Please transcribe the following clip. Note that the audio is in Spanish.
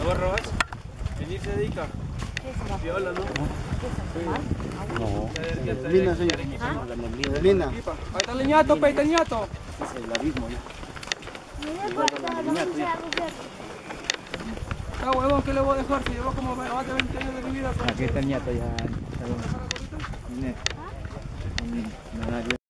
¿No, Robas? ¿Venir se dedica? Viola, ¿no? No. Neblina, señor. La neblina. Neblina. Ahí está el ñato, pe, ahí está el ñato. Es el abismo ya. Está huevón, ¿qué le voy a dejar? Si llevo como más de 20 años de mi vida. Aquí está el ñato ya.